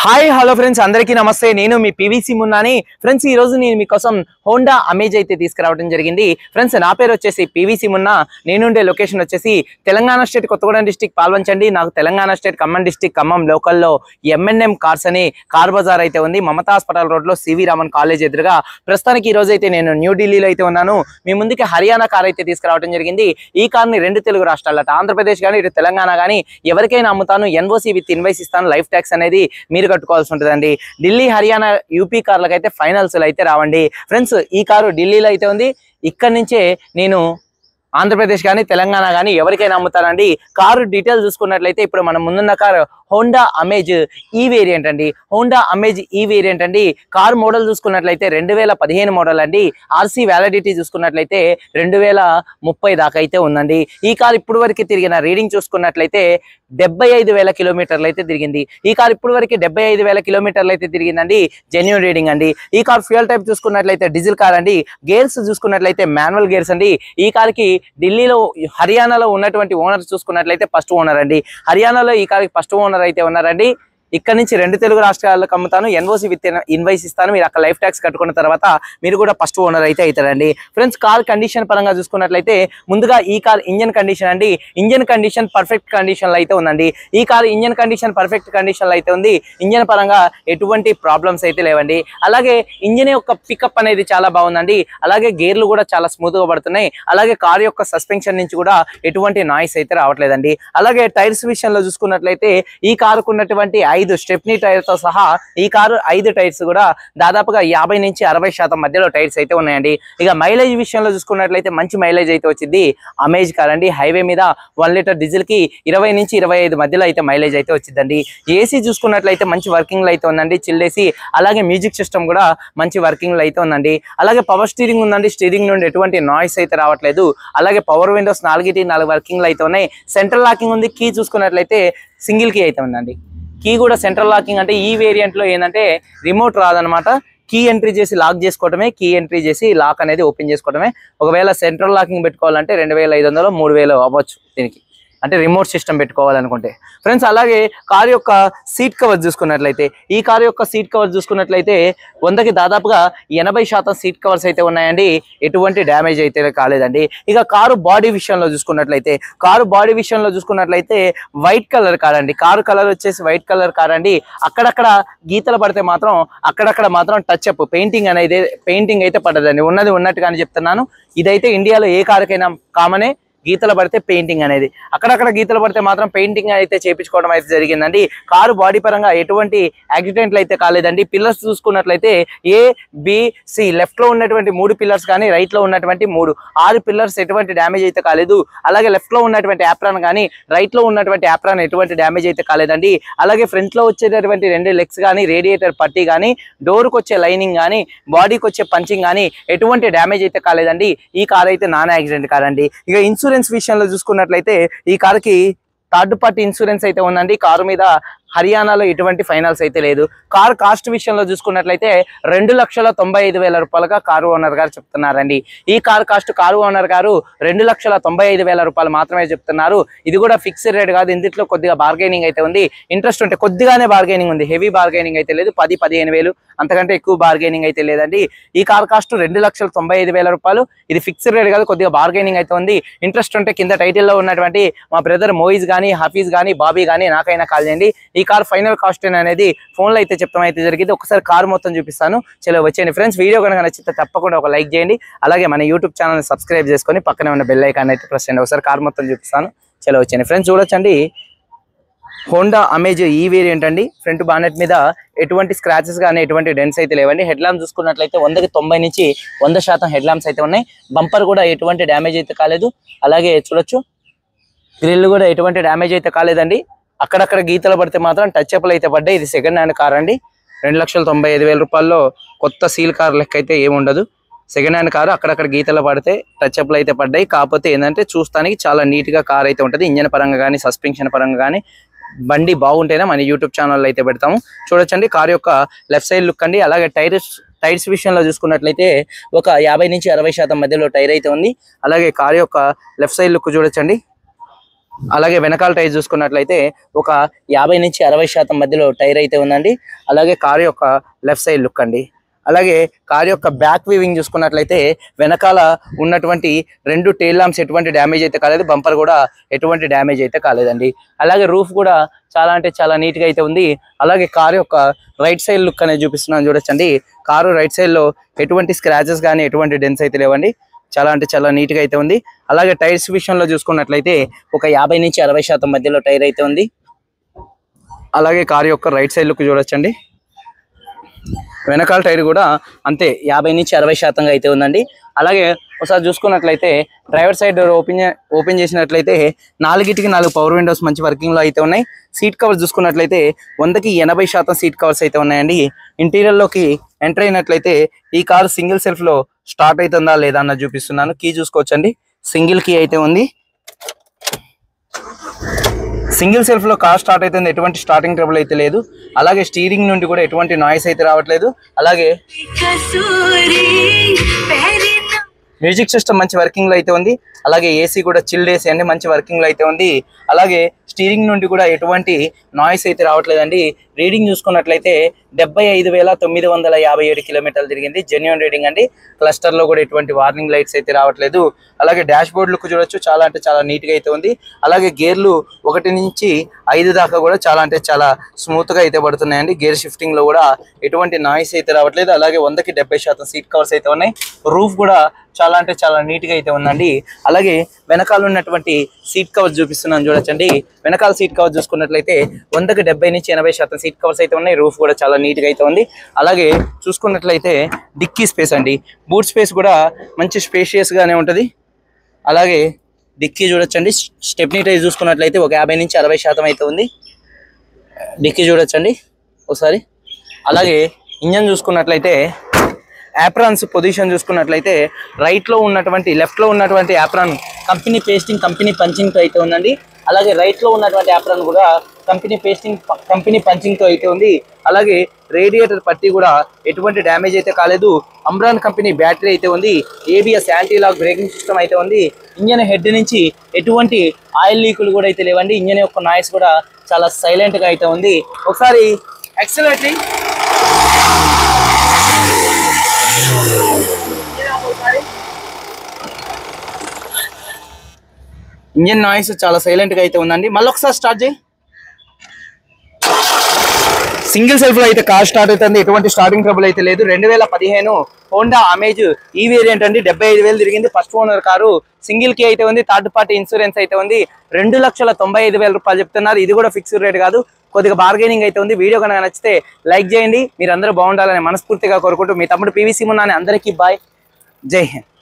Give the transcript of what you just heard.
Hi hello friends అందరికీ నమస్తే. నేను మీ పీవీసీ మున్నాని. ఫ్రెండ్స్ ఈ రోజు నేను మీకోసం హోండా అమేజ్ అయితే తీసుకురావడం జరిగింది. ఫ్రెండ్స్ నా పేరు వచ్చేసి పీవీసీ మున్నా. నేనుండే లొకేషన్ వచ్చేసి తెలంగాణ స్టేట్ కొత్తగూడెం డిస్టిక్ పాల్వంచండి. నాకు తెలంగాణ స్టేట్ ఖమ్మం డిస్టిక్ ఖమ్మం లోకల్లో ఎంఎన్ఎం కార్స్ అని కార్ బజార్ అయితే ఉంది. మమతా హాస్పిటల్ రోడ్లో సివి రామన్ కాలేజ్ ఎదురుగా. ప్రస్తుతానికి ఈ రోజు అయితే నేను న్యూఢిల్లీలో అయితే ఉన్నాను. మీ ముందుకి హర్యానా కార్ అయితే తీసుకురావడం జరిగింది. ఈ కార్ని రెండు తెలుగు రాష్ట్రాల్లో ఆంధ్రప్రదేశ్ కానీ ఇటు తెలంగాణ కానీ ఎవరికైనా అమ్ముతాను. ఎన్ఓసి విత్ ఇన్వైస్ ఇస్తాను. లైఫ్ ట్యాక్స్ అనేది మీరు కట్టుకోవాల్సి ఉంటుందండి. ఢిల్లీ హర్యానా యూపీ కార్లకు అయితే ఫైనల్స్ అయితే రావండి. ఫ్రెండ్స్ ఈ కారు ఢిల్లీలో అయితే ఉంది. ఇక్కడి నుంచే నేను ఆంధ్రప్రదేశ్ కానీ తెలంగాణ కానీ ఎవరికైనా అమ్ముతానండి. కారు డీటెయిల్స్ చూసుకున్నట్లయితే ఇప్పుడు మనం ముందున్న car Honda Amaze E variant అండి. హోండా అమేజ్ ఈ వేరియంట్ అండి. కారు మోడల్ చూసుకున్నట్లయితే 2015 మోడల్ అండి. ఆర్సీ వ్యాలిడిటీ చూసుకున్నట్లయితే 2030 దాకా అయితే ఉందండి. ఈ కారు ఇప్పుడు వరకు తిరిగిన రీడింగ్ చూసుకున్నట్లయితే 75,000 కిలోమీటర్లు అయితే తిరిగింది. ఈ కారు ఇప్పుడు వరకు 75,000 కిలోమీటర్లు అయితే తిరిగిందండి. జెన్యూన్ రీడింగ్ అండి. ఈ కార్ ఫ్యూయల్ టైప్ చూసుకున్నట్లయితే డీజిల్ కార్ అండి. గేర్స్ చూసుకున్నట్లయితే మాన్యువల్ గేర్స్ అండి. ఈ కార్కి ఢిల్లీలో హర్యానాలో ఉన్నటువంటి ఓనర్ చూసుకున్నట్లయితే ఫస్ట్ ఓనర్ అండి. హర్యానాలో ఈ కార్కి ఫస్ట్ ఓనర్ అయితే ఉన్నారండి. ఇక్కడ నుంచి రెండు తెలుగు రాష్ట్రాలకు అమ్ముతాను. ఎన్ఓసి విత్ ఇన్వైస్ ఇస్తాను. మీరు అక్కడ లైఫ్ ట్యాక్స్ కట్టుకున్న తర్వాత మీరు కూడా ఫస్ట్ ఓనర్ అయితే అవుతారండి. ఫ్రెండ్స్ కార్ కండిషన్ పరంగా చూసుకున్నట్లయితే ముందుగా ఈ కార్ ఇంజన్ కండిషన్ అండి. ఇంజన్ కండిషన్ పర్ఫెక్ట్ కండిషన్లో అయితే ఉందండి. ఈ కార్ ఇంజన్ కండిషన్ పర్ఫెక్ట్ కండిషన్లో అయితే ఉంది. ఇంజన్ పరంగా ఎటువంటి ప్రాబ్లమ్స్ అయితే లేవండి. అలాగే ఇంజన్ యొక్క పికప్ అనేది చాలా బాగుందండి. అలాగే గేర్లు కూడా చాలా స్మూత్గా పడుతున్నాయి. అలాగే కార్ యొక్క సస్పెన్షన్ నుంచి కూడా ఎటువంటి నాయిస్ అయితే రావట్లేదండి. అలాగే టైర్స్ విషయంలో చూసుకున్నట్లయితే ఈ కారుకు ఉన్నటువంటి 5 స్టెప్నీ టైర్తో సహా ఈ కారు 5 టైర్స్ కూడా దాదాపుగా 50 నుంచి 60% మధ్యలో టైర్స్ అయితే ఉన్నాయండి. ఇక మైలేజ్ విషయంలో చూసుకున్నట్లయితే మంచి మైలేజ్ అయితే వచ్చింది అమేజ్ కార్ అండి. హైవే మీద 1 లీటర్ డీజిల్ కి 20 నుంచి 25 మధ్యలో అయితే మైలేజ్ అయితే వచ్చిందండి. ఏసీ చూసుకున్నట్లయితే మంచి వర్కింగ్ లో అయితే ఉందండి. Chill AC. అలాగే మ్యూజిక్ సిస్టమ్ కూడా మంచి వర్కింగ్ లో అయితే ఉందండి. అలాగే పవర్ స్టీరింగ్ ఉందండి. స్టీరింగ్ నుండి ఎటువంటి నాయిస్ అయితే రావట్లేదు. అలాగే పవర్ విండోస్ 4 వర్కింగ్ లో అయితే ఉన్నాయి. సెంట్రల్ లాకింగ్ ఉంది. కీ చూసుకున్నట్లయితే సింగిల్ కీ అయితే ఉందండి. కీ కూడా సెంట్రల్ లాకింగ్ అంటే ఈ వేరియంట్ లో ఏంటంటే రిమోట్ రాదనమాట. కీ ఎంట్రీ చేసి లాక్ చేసుకోవడమే. కీ ఎంట్రీ చేసి లాక్ అనేది ఓపెన్ చేసుకోవడమే. ఒకవేళ సెంట్రల్ లాకింగ్ పెట్టుకోవాలంటే 2,500 3,000 అవ్వచ్చు దీనికి, అంటే రిమోట్ సిస్టమ్ పెట్టుకోవాలనుకుంటే. ఫ్రెండ్స్ అలాగే కార్ యొక్క సీట్ కవర్ చూసుకున్నట్లయితే ఈ కార్ యొక్క సీట్ కవర్ చూసుకున్నట్లయితే 100కి దాదాపుగా 80% సీట్ కవర్స్ అయితే ఉన్నాయండి. ఎటువంటి డ్యామేజ్ అయితే కాలేదండి. ఇక కారు బాడీ విషయంలో చూసుకున్నట్లయితే వైట్ కలర్ కార్ అండి. కారు కలర్ వచ్చేసి వైట్ కలర్ కార్ అండి. అక్కడక్కడ గీతలు పడితే మాత్రం అక్కడక్కడ మాత్రం టచ్ అప్ పెయింటింగ్ అయితే పడదండి. ఉన్నది ఉన్నట్టుగానే చెప్తున్నాను. ఇదైతే ఇండియాలో ఏ కారుకైనా కామనే. గీతలు పడితే పెయింటింగ్ అనేది, అక్కడక్కడ గీతలు పడితే మాత్రం పెయింటింగ్ అయితే చేయించుకోవడం అయితే జరిగిందండి. కారు బాడీ పరంగా ఎటువంటి యాక్సిడెంట్లు అయితే కాలేదండి. పిల్లర్స్ చూసుకున్నట్లయితే ABC లెఫ్ట్ లో ఉన్నటువంటి 3 పిల్లర్స్ కానీ రైట్ లో ఉన్నటువంటి 6 పిల్లర్స్ ఎటువంటి డ్యామేజ్ అయితే కాలేదు. అలాగే లెఫ్ట్ లో ఉన్నటువంటి యాప్రాన్ కానీ రైట్ లో ఉన్నటువంటి యాప్రాన్ ఎటువంటి డ్యామేజ్ అయితే కాలేదండి. అలాగే ఫ్రంట్ లో వచ్చేటటువంటి 2 లెగ్స్ కానీ రేడియేటర్ పట్టీ కానీ డోర్కి వచ్చే లైనింగ్ కానీ బాడీకి వచ్చే పంచింగ్ కానీ ఎటువంటి డ్యామేజ్ అయితే కాలేదండి. ఈ కార్ అయితే నాన్ యాక్సిడెంట్ కార్ అండి. ఇక ఇన్సూరెన్స్ విషయంలో చూసుకున్నట్లయితే ఈ కారుకి థర్డ్ పార్టీ ఇన్సూరెన్స్ అయితే ఉందండి. కారు మీద హర్యానాలో ఎటువంటి ఫైనల్స్ అయితే లేదు. కార్ కాస్ట్ విషయంలో చూసుకున్నట్లయితే 2,95,000 రూపాయలుగా కారు ఓనర్ గారు చెప్తున్నారండి. ఈ కార్ కాస్ట్ కారు ఓనర్ గారు 2,95,000 రూపాయలు మాత్రమే చెప్తున్నారు. ఇది కూడా ఫిక్స్డ్ రేట్ కాదు. ఇందులో కొద్దిగా బార్గెనింగ్ అయితే ఉంది. ఇంట్రెస్ట్ ఉంటే కొద్దిగానే బార్గెనింగ్ ఉంది. హెవీ బార్గెనింగ్ అయితే లేదు. 10-15,000 అంతకంటే ఎక్కువ బార్గెనింగ్ అయితే లేదండి. ఈ కార్ కాస్ట్ 2,95,000 రూపాయలు. ఇది ఫిక్స్డ్ రేట్ కాదు. కొద్దిగా బార్గెనింగ్ అయితే ఉంది. ఇంట్రెస్ట్ ఉంటే కింద టైటిల్లో ఉన్నటువంటి మా బ్రదర్ మోయిజ్ కానీ హఫీజ్ కానీ బాబీ కానీ నాకైనా కాల్ చేయండి. ఈ కార్ ఫైనల్ కాస్ట్ అనేది ఫోన్లో అయితే చెప్తాం అయితే జరిగింది. ఒకసారి కార్ మొత్తం చూపిస్తాను. చలో వచ్చేయండి ఫ్రెండ్స్. వీడియో కనుక నచ్చితే తప్పకుండా ఒక లైక్ చేయండి. అలాగే మన యూట్యూబ్ ఛానల్ని సబ్స్క్రైబ్ చేసుకొని పక్కనే ఉన్న బెల్ ఐకాన్ అయితే ప్రెస్ చేయండి. ఒకసారి కార్ మొత్తం చూపిస్తాను. చలో వచ్చేయండి ఫ్రెండ్స్. చూడొచ్చండి హోండా అమేజ్ ఈ వేరియంట్ అండి. ఫ్రంట్ బానెట్ మీద ఎటువంటి స్క్రాచెస్ కానీ ఎటువంటి డెన్స్ అయితే లేవండి. హెడ్ ల్యాంప్ చూసుకున్నట్లయితే 100కి 90 నుంచి 100% హెడ్ ల్యాంప్స్ అయితే ఉన్నాయి. బంపర్ కూడా ఎటువంటి డ్యామేజ్ అయితే కాలేదు. అలాగే చూడొచ్చు గ్రిల్ కూడా ఎటువంటి డ్యామేజ్ అయితే కాలేదండి. అక్కడక్కడ గీతలు పడితే మాత్రం టచ్ అప్లు అయితే పడ్డాయి. ఇది సెకండ్ హ్యాండ్ కార్ అండి. 2,95,000 రూపాయల్లో కొత్త సీల్ కార్ లెక్క అయితే ఏముండదు. Second hand car. అక్కడక్కడ గీతలు పడితే టచ్ అప్లు అయితే పడ్డాయి. కాకపోతే ఏంటంటే చూస్తానికి చాలా నీట్గా కార్ అయితే ఉంటుంది. ఇంజన్ పరంగా కానీ సస్పెన్షన్ పరంగా కానీ బండి బాగుంటేనే మన యూట్యూబ్ ఛానల్లో అయితే పెడతాము. చూడొచ్చండి కార్ యొక్క లెఫ్ట్ సైడ్ లుక్ అండి. అలాగే టైర్స్ విషయంలో చూసుకున్నట్లయితే ఒక 50 నుంచి 60% మధ్యలో టైర్ అయితే ఉంది. అలాగే కార్ యొక్క లెఫ్ట్ సైడ్ లుక్ చూడొచ్చండి. అలాగే వెనకాల టైర్ చూసుకున్నట్లయితే ఒక 50 నుంచి 60% మధ్యలో టైర్ అయితే ఉందండి. అలాగే కారు యొక్క లెఫ్ట్ సైడ్ లుక్ అండి. అలాగే కారు యొక్క బ్యాక్ వీవింగ్ చూసుకున్నట్లయితే వెనకాల ఉన్నటువంటి 2 టెయిల్ ల్యాంప్స్ ఎటువంటి డ్యామేజ్ అయితే కాలేదు, బంపర్ కూడా ఎటువంటి డ్యామేజ్ అయితే కాలేదండి. అలాగే రూఫ్ కూడా చాలా అంటే చాలా నీట్గా అయితే ఉంది. అలాగే కారు యొక్క రైట్ సైడ్ లుక్ అనేది చూపిస్తున్నాను చూడొచ్చండి. కారు రైట్ సైడ్ లో ఎటువంటి స్క్రాచెస్ కానీ ఎటువంటి డెన్స్ అయితే లేవండి. చాలా అంటే చాలా నీట్గా అయితే ఉంది. అలాగే టైర్స్ విషయంలో చూసుకున్నట్లయితే ఒక 50 నుంచి 60% మధ్యలో టైర్ అయితే ఉంది. అలాగే కారు యొక్క రైట్ సైడ్ లుక్ చూడొచ్చండి. వెనకాల టైర్ కూడా అంతే 50 నుంచి 60% అయితే ఉందండి. అలాగే ఒకసారి చూసుకున్నట్లయితే డ్రైవర్ సైడ్ డోర్ ఓపెన్ చేసినట్లయితే 4కి 4 పవర్ విండోస్ మంచి వర్కింగ్ లో అయితే ఉన్నాయి. సీట్ కవర్స్ చూసుకున్నట్లయితే 100కి 80% సీట్ కవర్స్ అయితే ఉన్నాయండి. ఇంటీరియర్ లోకి ఎంటర్ అయినట్లయితే ఈ కారు సింగిల్ సెల్ఫ్ లో స్టార్ట్ అవుతుందా లేదా అన్నది చూపిస్తున్నాను. కీ చూసుకోవచ్చండి, సింగిల్ కీ అయితే ఉంది. సింగిల్ సెల్ఫ్ లో కార్ స్టార్ట్ అవుతుంది, ఎటువంటి స్టార్టింగ్ ట్రబుల్ అయితే లేదు. అలాగే స్టీరింగ్ నుండి కూడా ఎటువంటి నాయిస్ అయితే రావట్లేదు. అలాగే మ్యూజిక్ సిస్టమ్ మంచి వర్కింగ్ లో అయితే ఉంది. అలాగే ఏసీ కూడా చిల్డ్ ఏసీ అండి, మంచి వర్కింగ్ లో అయితే ఉంది. అలాగే స్టీరింగ్ నుండి కూడా ఎటువంటి నాయిస్ అయితే రావట్లేదండి. రీడింగ్ చూసుకున్నట్లయితే 75,957 కిలోమీటర్లు తిరిగింది, జెన్యూన్ రీడింగ్ అండి. క్లస్టర్ లో కూడా ఎటువంటి వార్నింగ్ లైట్స్ అయితే రావట్లేదు. అలాగే డాష్ బోర్డ్ లుక్ చూడొచ్చు, చాలా అంటే చాలా నీట్ గా అయితే ఉంది. అలాగే గేర్లు 1 నుంచి 5 దాకా కూడా చాలా అంటే చాలా స్మూత్ గా అయితే పడుతున్నాయండి. గేర్ షిఫ్టింగ్ లో కూడా ఎటువంటి నాయిస్ అయితే రావట్లేదు. అలాగే 100కి 70% సీట్ కవర్స్ అయితే ఉన్నాయి. రూఫ్ కూడా చాలా అంటే చాలా నీట్ గా అయితే ఉందండి. అలాగే వెనకాల ఉన్నటువంటి సీట్ కవర్స్ చూపిస్తున్నాను చూడొచ్చండి. వెనకాల సీట్ కవర్ చూసుకున్నట్లయితే 100కి 70 నుంచి 80% సీట్ కవర్స్ అయితే ఉన్నాయి. రూఫ్ కూడా చాలా నీట్ గా అయితే ఉంది. అలాగే చూసుకున్నట్లయితే డిక్కీ స్పేస్ అండి, బూట్ స్పేస్ కూడా మంచి స్పేషియస్ గానే ఉంటది. అలాగే డిక్కీ చూడొచ్చండి. స్టెప్నీ టైర్ చూసుకున్నట్లయితే ఒక 50 నుంచి 60% అయితే ఉంది. డిక్కీ చూడొచ్చండి ఒకసారి. అలాగే ఇంజన్ చూసుకున్నట్లయితే యాప్రాన్స్ పొజిషన్ చూసుకున్నట్లయితే లెఫ్ట్ లో ఉన్నటువంటి apron company pasting, company punching తో అయితే ఉందండి. అలాగే రైట్ లో ఉన్నటువంటి యాప్రాన్ కూడా కంపెనీ పేస్టింగ్, కంపెనీ పంచింగ్ తో అయితే ఉంది. అలాగే రేడియేటర్ పట్టి కూడా ఎటువంటి డ్యామేజ్ అయితే కాలేదు. అమ్రాన్ కంపెనీ బ్యాటరీ అయితే ఉంది. ABS anti lock braking system అయితే ఉంది. ఇంజన్ హెడ్ నుంచి ఎటువంటి ఆయిల్ లీకులు కూడా అయితే లేవండి. ఇంజన్ యొక్క నాయిస్ కూడా చాలా సైలెంట్ గా అయితే ఉంది. ఒకసారి యాక్సిలరేటరీ ఇంజన్ నాయిస్ చాలా సైలెంట్ గా అయితే ఉందండి. మళ్ళీ ఒకసారి స్టార్ట్ చేయి. సింగిల్ సెల్ఫ్ లో అయితే కార్ స్టార్ట్ అవుతుంది, ఎటువంటి స్టార్టింగ్ ట్రబుల్ అయితే లేదు. 2015 హోండా అమేజ్ ఈ వేరియంట్ అండి. 75,000 తిరిగింది. ఫస్ట్ ఓనర్ కారు, సింగిల్ కి అయితే ఉంది. థర్డ్ పార్టీ ఇన్సూరెన్స్ అయితే ఉంది. 2,95,000 రూపాయలు చెప్తున్నారు. ఇది కూడా ఫిక్స్డ్ రేట్ కాదు, కొద్దిగా బార్గెనింగ్ అయితే ఉంది. వీడియో కనుక నచ్చితే లైక్ చేయండి. మీరందరూ బాగుండాలని మనస్ఫూర్తిగా కోరుకుంటూ మీ తమ్ముడు పివిసి మున్నాని. అందరికీ బాయ్, జై హింద్.